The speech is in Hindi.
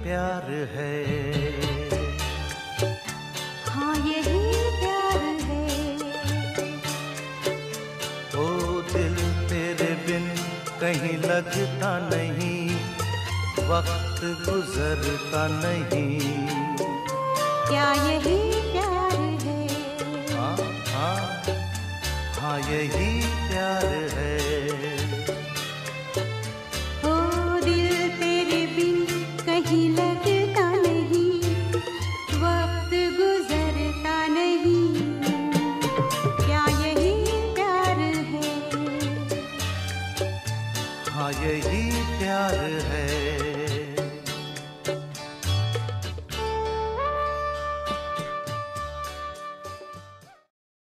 प्यार है। हाँ यही प्यार है। ओ दिल तेरे बिन कहीं लगता नहीं, वक्त गुजरता नहीं। क्या यही प्यार है? हाँ हाँ हाँ यही प्यार है। ओ दिल तेरे बिन कहीं लगता नहीं, वक्त गुजरता नहीं। क्या यही प्यार है? हाँ यही प्यार है।